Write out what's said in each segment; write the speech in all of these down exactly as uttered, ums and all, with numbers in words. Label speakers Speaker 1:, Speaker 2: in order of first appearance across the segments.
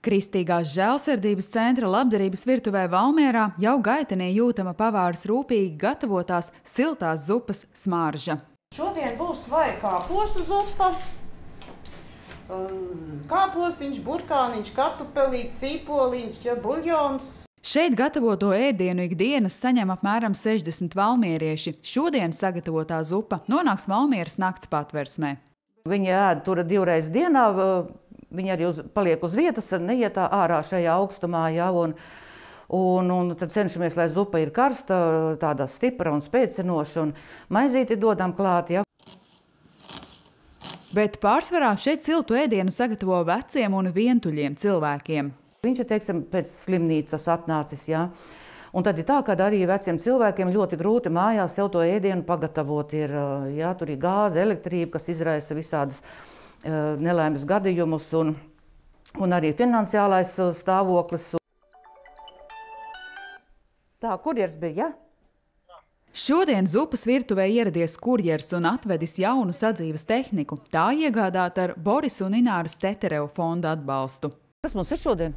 Speaker 1: Kristīgās žēlsirdības centra labdarības virtuvē Valmierā jau gaitenī jūtama pavāras rūpīgi gatavotās siltās zupas smarža.
Speaker 2: Šodien būs vai kāpostu zupa, kāpostiņš, burkāniņš, kartupelīts, sīpoliņš, buļjons.
Speaker 1: Šeit gatavoto ēdienu ikdienas saņem apmēram sešdesmit valmierieši. Šodien sagatavotā zupa nonāks Valmieras nakts patversmē.
Speaker 3: Viņi ēd tur divreiz dienā, viņi arī uz, paliek uz vietas, neiet ārā šajā augstumā, ja, un, un, un tad cenšamies, lai zupa ir karsta, tāda stipra un spēcinoša, un maizīti dodam klāt, ja.
Speaker 1: Bet pārsvarā šeit siltu ēdienu sagatavo veciem un vientuļiem cilvēkiem.
Speaker 3: Viņš ir, teiksim, pēc slimnīcas atnācis, jā. Un tad ir tā, ka arī veciem cilvēkiem ļoti grūti mājās sev to ēdienu pagatavot. Ir, jā, tur ir gāze, elektrība, kas izraisa visādas uh, nelaimes gadījumus, un, un arī finansiālais stāvoklis. Tā, kurjers bija, ja?
Speaker 1: Šodien zupas virtuvē ieradies kurjers un atvedis jaunu sadzīves tehniku. Tā iegādāta ar Boris un Ināras Tetereva fonda atbalstu.
Speaker 3: Kas mums ir šodien?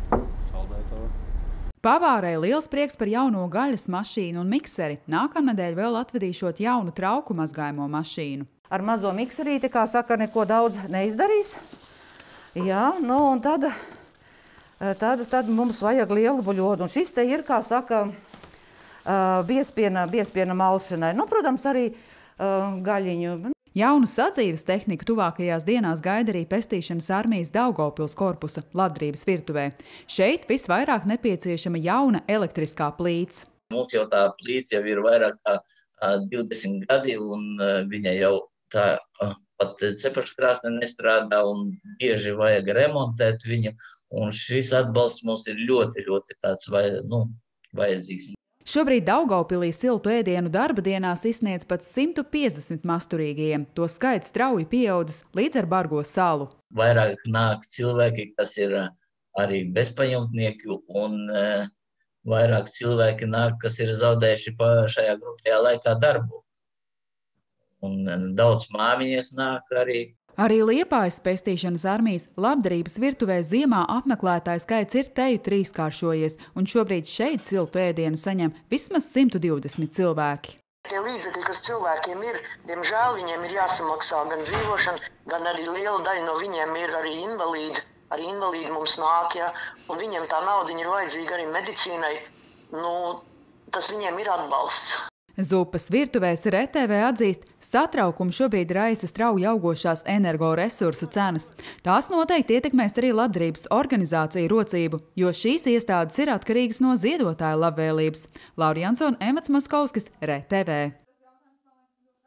Speaker 1: Pavārai liels prieks par jauno gaļas mašīnu un mikseri. Nākamnedēļ vēl atvedīšot jaunu trauku mazgājumu mašīnu.
Speaker 3: Ar mazo mikserīti, kā saka, neko daudz neizdarīs. Jā, nu un tad, tad, tad mums vajag lielu buļodu. Un šis te ir, kā saka, biespiena, biespiena malšanai. Nu, protams, arī gaļiņu.
Speaker 1: Jaunu sadzīves tehniku tuvākajās dienās gaida arī Pestīšanas armijas Daugavpils korpusa labdarības virtuvē. Šeit visvairāk nepieciešama jauna elektriskā plīts.
Speaker 4: Mums jau tā plīts jau ir vairāk kā divdesmit gadi, un viņa jau tā pat cepeškrāsne nestrādā, un bieži vajag remontēt viņu. Un šis atbalsts mums ir ļoti, ļoti tāds vai, nu, vajadzīgs.
Speaker 1: Šobrīd Daugavpilī siltu ēdienu darba dienās izsniedz pat simt piecdesmit masturīgajiem. To skaits strauji pieaudzis līdz ar Bargo salu.
Speaker 4: Vairāk nāk cilvēki, kas ir arī bezpajumtnieki, un uh, vairāk cilvēki nāk, kas ir zaudējuši šajā grūtajā laikā darbu. Un uh, daudz māmiņas nāk arī.
Speaker 1: Arī Liepājas Pestīšanas armijas labdarības virtuvē ziemā apmeklētāju skaits ir teju trīskāršojies, un šobrīd šeit siltu ēdienu saņem vismaz simt divdesmit cilvēki.
Speaker 5: Tie līdzekļi, kas cilvēkiem ir, diemžēl viņiem ir jāsamaksā gan dzīvošana, gan arī liela daļa no viņiem ir arī invalīdi. Arī invalīdi mums nāk, ja, un viņiem tā naudiņa ir vajadzīga arī medicīnai. Nu, tas viņiem ir atbalsts.
Speaker 1: Zupas virtuvēs R T V atzīst, satraukumu šobrīd raisa strauji augošās energoresursu cenas. Tās noteikti ietekmēs arī labdarības organizāciju rocību, jo šīs iestādes ir atkarīgas no ziedotāja labvēlības. Laura Jansone, Emats Maskovskis, R T V.